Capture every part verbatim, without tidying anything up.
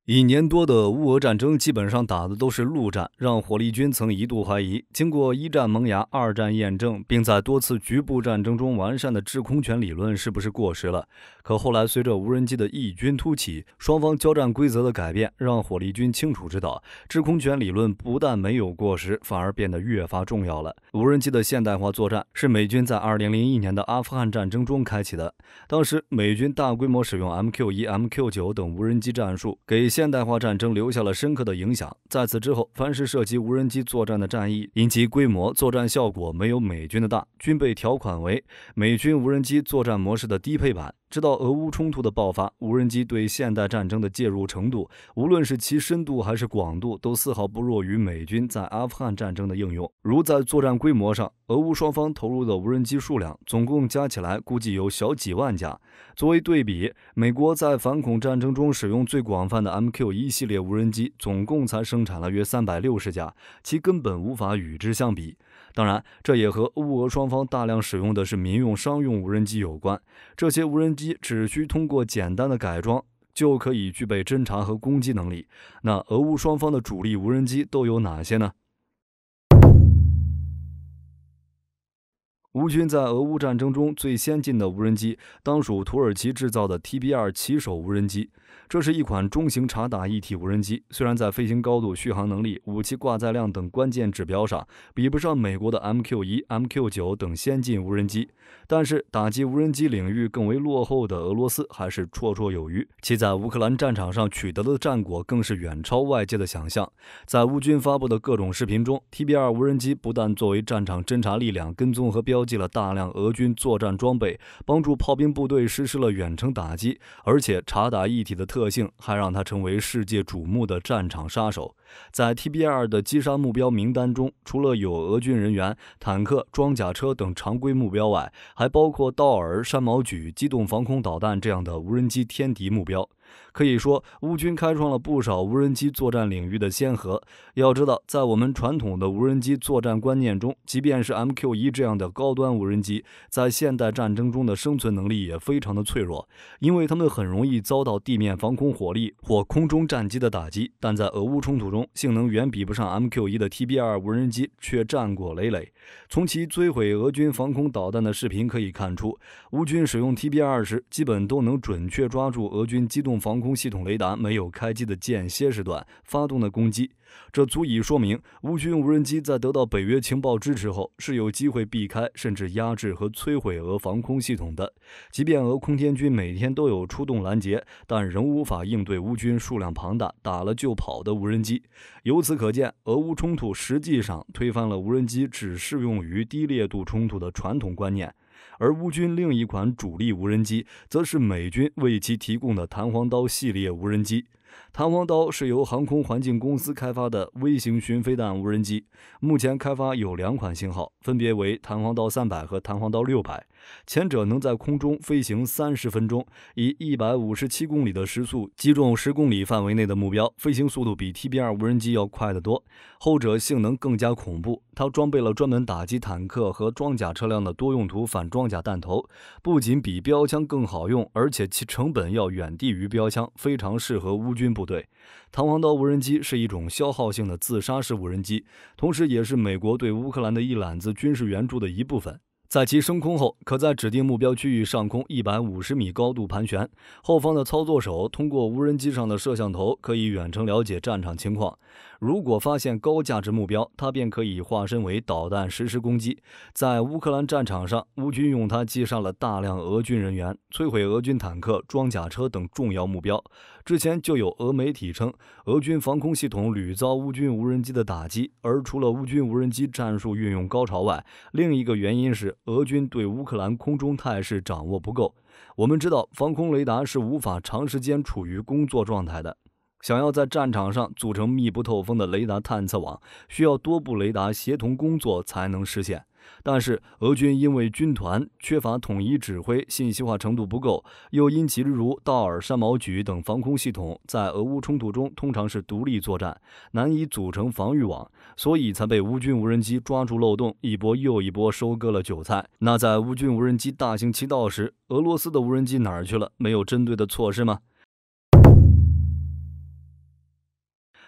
一年多的乌俄战争基本上打的都是陆战，让火力军曾一度怀疑，经过一战萌芽、二战验证，并在多次局部战争中完善的制空权理论是不是过时了？可后来随着无人机的异军突起，双方交战规则的改变，让火力军清楚知道，制空权理论不但没有过时，反而变得越发重要了。无人机的现代化作战是美军在二零零一年的阿富汗战争中开启的，当时美军大规模使用 M Q 一、M Q 九等无人机战术，给现代化战争留下了深刻的影响。在此之后，凡是涉及无人机作战的战役，因其规模、作战效果没有美军的大，均被条款为美军无人机作战模式的低配版。直到俄乌冲突的爆发，无人机对现代战争的介入程度，无论是其深度还是广度，都丝毫不弱于美军在阿富汗战争的应用。如在作战规模上，俄乌双方投入的无人机数量总共加起来估计有小几万架。作为对比，美国在反恐战争中使用最广泛的 M Q 一 系列无人机总共才生产了约三百六十架，其根本无法与之相比。当然，这也和乌俄双方大量使用的是民用商用无人机有关。这些无人机只需通过简单的改装，就可以具备侦察和攻击能力。那俄乌双方的主力无人机都有哪些呢？乌军在俄乌战争中最先进的无人机，当属土耳其制造的 T B 二 骑手无人机。这是一款中型察打一体无人机，虽然在飞行高度、续航能力、武器挂载量等关键指标上比不上美国的 M Q 一、M Q 九等先进无人机，但是打击无人机领域更为落后的俄罗斯还是绰绰有余。其在乌克兰战场上取得的战果更是远超外界的想象。在乌军发布的各种视频中， T B 二 无人机不但作为战场侦察力量跟踪和标记了大量俄军作战装备，帮助炮兵部队实施了远程打击，而且察打一体的特性还让它成为世界瞩目的战场杀手。在 T B 二 的击杀目标名单中，除了有俄军人员、坦克、装甲车等常规目标外，还包括道尔、山毛榉、机动防空导弹这样的无人机天敌目标。可以说，乌军开创了不少无人机作战领域的先河。要知道，在我们传统的无人机作战观念中，即便是 M Q 一 这样的高端无人机，在现代战争中的生存能力也非常的脆弱，因为它们很容易遭到地面防空火力或空中战机的打击。但在俄乌冲突中，性能远比不上 M Q 一 的 T B 二 无人机，却战果累累。从其摧毁俄军防空导弹的视频可以看出，乌军使用 T B 二 时，基本都能准确抓住俄军机动防空系统雷达没有开机的间歇时段发动的攻击。这足以说明，乌军无人机在得到北约情报支持后，是有机会避开甚至压制和摧毁俄防空系统的。即便俄空天军每天都有出动拦截，但仍无法应对乌军数量庞大、打了就跑的无人机。由此可见，俄乌冲突实际上推翻了无人机只适用于低烈度冲突的传统观念。而乌军另一款主力无人机，则是美军为其提供的弹簧刀系列无人机。弹簧刀是由航空环境公司开发的微型巡飞弹无人机，目前开发有两款型号，分别为弹簧刀三百和弹簧刀六百。前者能在空中飞行三十分钟，以一百五十七公里的时速击中十公里范围内的目标，飞行速度比 T B 二 无人机要快得多。后者性能更加恐怖，它装备了专门打击坦克和装甲车辆的多用途反装甲弹头，不仅比标枪更好用，而且其成本要远低于标枪，非常适合乌军部队。弹簧刀无人机是一种消耗性的自杀式无人机，同时也是美国对乌克兰的一揽子军事援助的一部分。在其升空后，可在指定目标区域上空一百五十米高度盘旋，后方的操作手通过无人机上的摄像头可以远程了解战场情况。如果发现高价值目标，它便可以化身为导弹实施攻击。在乌克兰战场上，乌军用它击杀了大量俄军人员，摧毁俄军坦克、装甲车等重要目标。之前就有俄媒体称，俄军防空系统屡遭乌军无人机的打击。而除了乌军无人机战术运用高潮外，另一个原因是俄军对乌克兰空中态势掌握不够。我们知道，防空雷达是无法长时间处于工作状态的。想要在战场上组成密不透风的雷达探测网，需要多部雷达协同工作才能实现。但是俄军因为军团缺乏统一指挥，信息化程度不够，又因其如道尔、山毛榉等防空系统在俄乌冲突中通常是独立作战，难以组成防御网，所以才被乌军无人机抓住漏洞，一波又一波收割了韭菜。那在乌军无人机大行其道时，俄罗斯的无人机哪儿去了？没有针对的措施吗？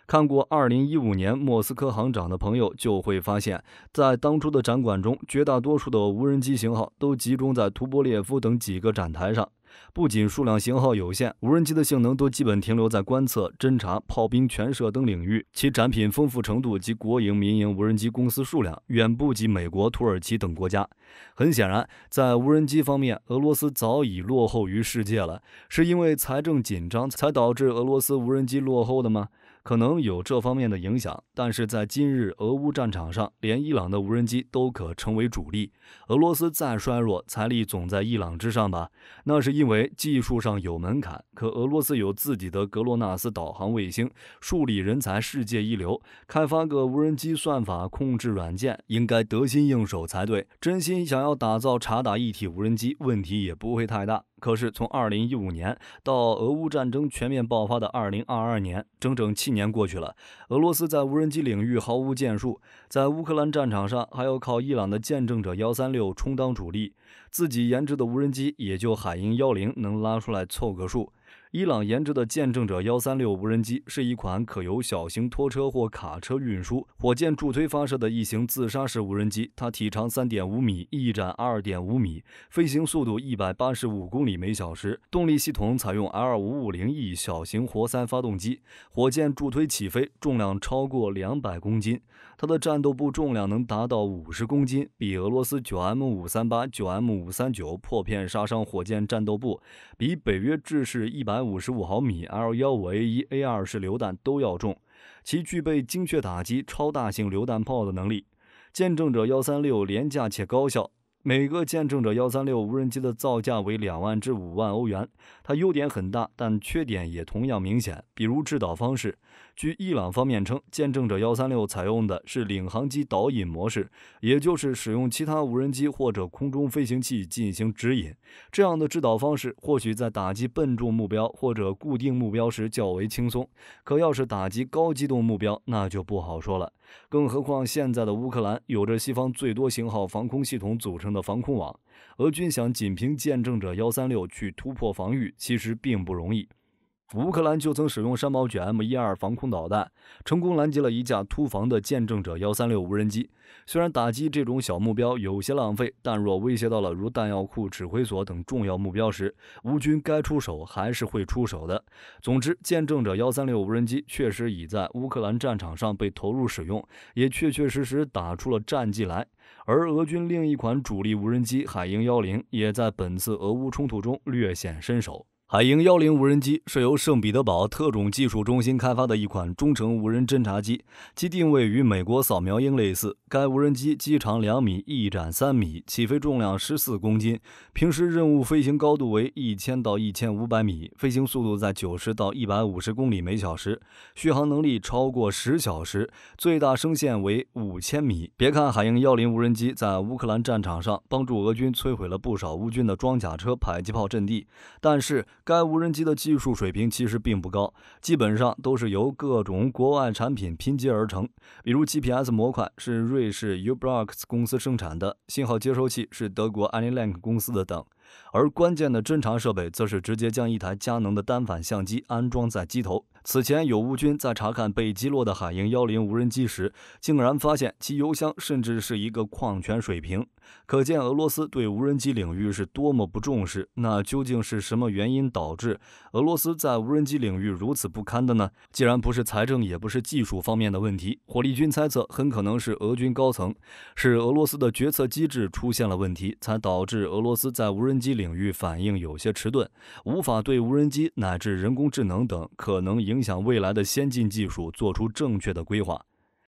看过二零一五年莫斯科航展的朋友就会发现，在当初的展馆中，绝大多数的无人机型号都集中在图波列夫等几个展台上。不仅数量型号有限，无人机的性能都基本停留在观测、侦察、炮兵全射等领域，其展品丰富程度及国营、民营无人机公司数量远不及美国、土耳其等国家。很显然，在无人机方面，俄罗斯早已落后于世界了。是因为财政紧张才导致俄罗斯无人机落后的吗？可能有这方面的影响，但是在今日俄乌战场上，连伊朗的无人机都可成为主力。俄罗斯再衰弱，财力总在伊朗之上吧？那是因为技术上有门槛，可俄罗斯有自己的格洛纳斯导航卫星，数理人才世界一流，开发个无人机算法控制软件，应该得心应手才对。真心想要打造察打一体无人机，问题也不会太大。可是从二零一五年到俄乌战争全面爆发的二零二二年，整整七年过去了，俄罗斯在无人机领域毫无建树，在乌克兰战场上还要靠伊朗的见证者一三六充当主力，自己研制的无人机也就海鹰一零能拉出来凑个数。伊朗研制的见证者一三六无人机是一款可由小型拖车或卡车运输、火箭助推发射的一型自杀式无人机，它体长 三点五米，翼展 二点五米，飞行速度一百八十五公里每小时，动力系统采用 L五五零E 小型活塞发动机，火箭助推起飞，重量超过两百公斤，它的战斗部重量能达到五十公斤，比俄罗斯 九 M 五三八、九 M 五三九 破片杀伤火箭战斗部，比北约制式一百五十五毫米 L 十五 A 一 A 二 式榴弹都要重，其具备精确打击超大型榴弹炮的能力。见证者一三六廉价且高效，每个见证者一三六无人机的造价为两万至五万欧元。它优点很大，但缺点也同样明显，比如制导方式。据伊朗方面称，见证者一三六采用的是领航机导引模式，也就是使用其他无人机或者空中飞行器进行指引。这样的制导方式或许在打击笨重目标或者固定目标时较为轻松，可要是打击高机动目标，那就不好说了。更何况现在的乌克兰有着西方最多型号防空系统组成的防空网，俄军想仅凭见证者一三六去突破防御，其实并不容易。乌克兰就曾使用山毛卷 M 十二 防空导弹，成功拦截了一架突防的见证者一三六无人机。虽然打击这种小目标有些浪费，但若威胁到了如弹药库、指挥所等重要目标时，乌军该出手还是会出手的。总之，见证者一三六无人机确实已在乌克兰战场上被投入使用，也确确实实打出了战绩来。而俄军另一款主力无人机海鹰一零也在本次俄乌冲突中略显身手。海鹰一零无人机是由圣彼得堡特种技术中心开发的一款中程无人侦察机，其定位与美国扫描鹰类似。该无人机机长两米，翼展三米，起飞重量十四公斤，平时任务飞行高度为一千到一千五百米，飞行速度在九十到一百五十公里每小时，续航能力超过十小时，最大升限为五千米。别看海鹰一零无人机在乌克兰战场上帮助俄军摧毁了不少乌军的装甲车、迫击炮阵地，但是该无人机的技术水平其实并不高，基本上都是由各种国外产品拼接而成。比如 G P S 模块是瑞士 Ubrox 公司生产的，信号接收器是德国 Anilink 公司的等。而关键的侦察设备则是直接将一台佳能的单反相机安装在机头。此前有乌军在查看被击落的海鹰一零无人机时，竟然发现其油箱甚至是一个矿泉水瓶，可见俄罗斯对无人机领域是多么不重视。那究竟是什么原因导致俄罗斯在无人机领域如此不堪的呢？既然不是财政也不是技术方面的问题，火力军猜测很可能是俄军高层，是俄罗斯的决策机制出现了问题，才导致俄罗斯在无人机领域反应有些迟钝，无法对无人机乃至人工智能等可能影响未来的先进技术做出正确的规划。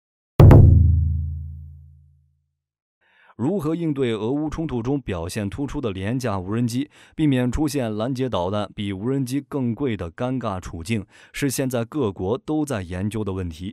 如何应对俄乌冲突中表现突出的廉价无人机，避免出现拦截导弹比无人机更贵的尴尬处境，是现在各国都在研究的问题。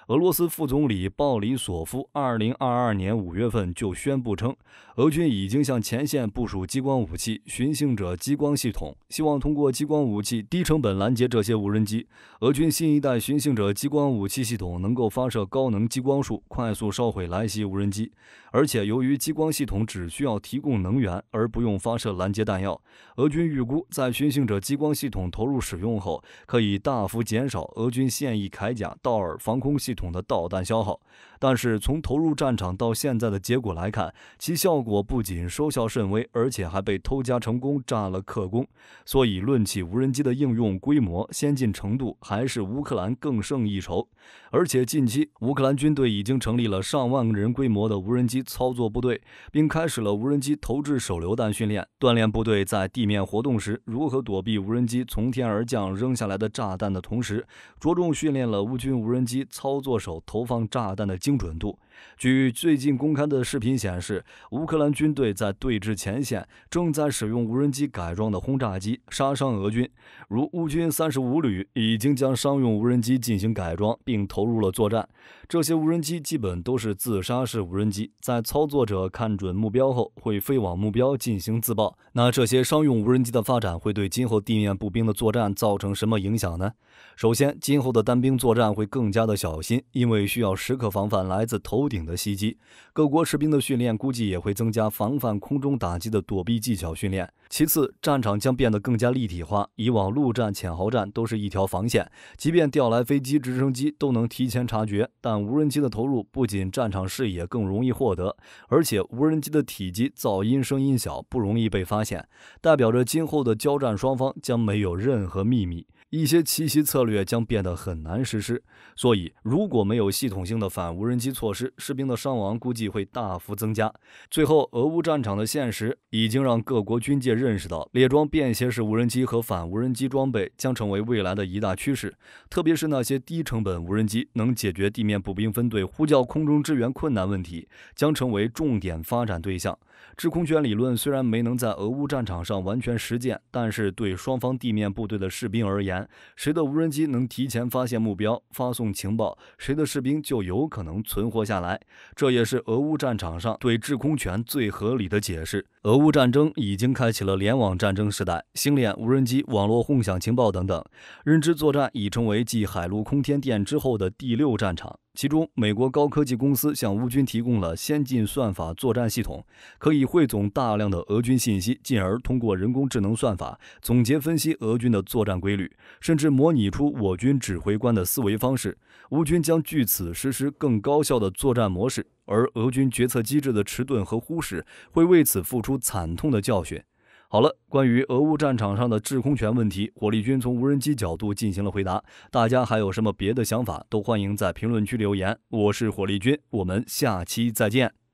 俄罗斯副总理鲍里索夫二零二二年五月份就宣布称，俄军已经向前线部署激光武器、寻衅者激光系统，希望通过激光武器低成本拦截这些无人机。俄军新一代寻衅者激光武器系统能够发射高能激光束，快速烧毁来袭无人机。而且由于激光系统只需要提供能源，而不用发射拦截弹药，俄军预估在寻衅者激光系统投入使用后，可以大幅减少俄军现役铠甲、道尔防空系统的导弹消耗。但是从投入战场到现在的结果来看，其效果不仅收效甚微，而且还被偷家成功，占了克功。所以论起无人机的应用规模、先进程度，还是乌克兰更胜一筹。而且近期乌克兰军队已经成立了上万人规模的无人机操作部队，并开始了无人机投掷手榴弹训练，锻炼部队在地面活动时如何躲避无人机从天而降扔下来的炸弹的同时，着重训练了乌军无人机操作手投放炸弹的精准度。据最近公开的视频显示，乌克兰军队在对峙前线正在使用无人机改装的轰炸机杀伤俄军，如乌军三十五旅已经将商用无人机进行改装并投入了作战。这些无人机基本都是自杀式无人机，在操作者看准目标后会飞往目标进行自爆。那这些商用无人机的发展会对今后地面步兵的作战造成什么影响呢？首先，今后的单兵作战会更加的小心，因为需要时刻防范来自头顶的袭击。各国士兵的训练估计也会增加防范空中打击的躲避技巧训练。其次，战场将变得更加立体化，以往陆战、潜壕战都是一条防线，即便调来飞机、直升机都能提前察觉，但无人机的投入不仅战场视野更容易获得，而且无人机的体积、噪音、声音小，不容易被发现，代表着今后的交战双方将没有任何秘密。一些奇袭策略将变得很难实施，所以如果没有系统性的反无人机措施，士兵的伤亡估计会大幅增加。最后，俄乌战场的现实已经让各国军界认识到，列装便携式无人机和反无人机装备将成为未来的一大趋势，特别是那些低成本无人机能解决地面步兵分队呼叫空中支援困难问题，将成为重点发展对象。制空权理论虽然没能在俄乌战场上完全实践，但是对双方地面部队的士兵而言，谁的无人机能提前发现目标、发送情报，谁的士兵就有可能存活下来。这也是俄乌战场上对制空权最合理的解释。俄乌战争已经开启了联网战争时代，星链、无人机、网络共享情报等等，认知作战已成为继海陆空天电之后的第六战场。其中，美国高科技公司向乌军提供了先进算法作战系统，可以汇总大量的俄军信息，进而通过人工智能算法总结分析俄军的作战规律，甚至模拟出我军指挥官的思维方式。乌军将据此实施更高效的作战模式，而俄军决策机制的迟钝和忽视会为此付出惨痛的教训。好了，关于俄乌战场上的制空权问题，火力军从无人机角度进行了回答。大家还有什么别的想法，都欢迎在评论区留言。我是火力军，我们下期再见。